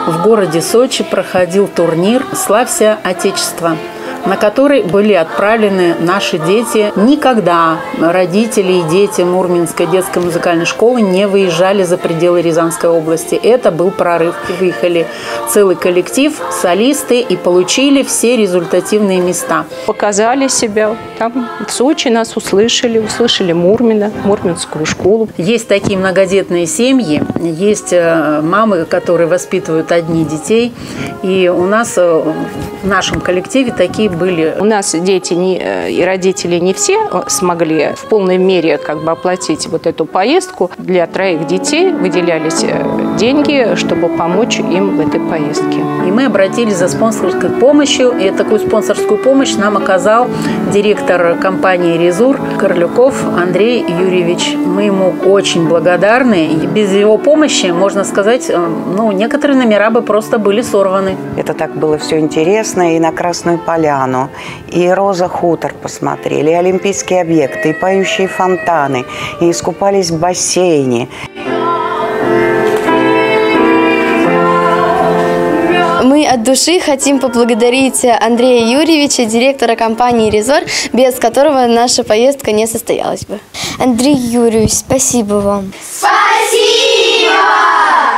в городе Сочи проходил турнир «Славься Отечество», на который были отправлены наши дети. Никогда родители и дети Мурминской детской музыкальной школы не выезжали за пределы Рязанской области. Это был прорыв. Выехали целый коллектив, солисты и получили все результативные места. Показали себя. Там в Сочи нас услышали Мурмина, Мурминскую школу. Есть такие многодетные семьи, есть мамы, которые воспитывают одни детей. И у нас в нашем коллективе такие были. У нас дети и родители не все смогли в полной мере оплатить вот эту поездку. Для 3 детей выделялись деньги, чтобы помочь им в этой поездке. И мы обратились за спонсорской помощью. И такую спонсорскую помощь нам оказал директор компании «Резур» Корлюков Андрей Юрьевич. Мы ему очень благодарны. И без его помощи, можно сказать, некоторые номера бы просто были сорваны. Это так было все интересно. И на Красную Поляну, и Роза Хутор посмотрели, и олимпийские объекты, и поющие фонтаны, и искупались в бассейне. Мы от души хотим поблагодарить Андрея Юрьевича, директора компании «Резор», без которого наша поездка не состоялась бы. Андрей Юрьевич, спасибо вам. Спасибо!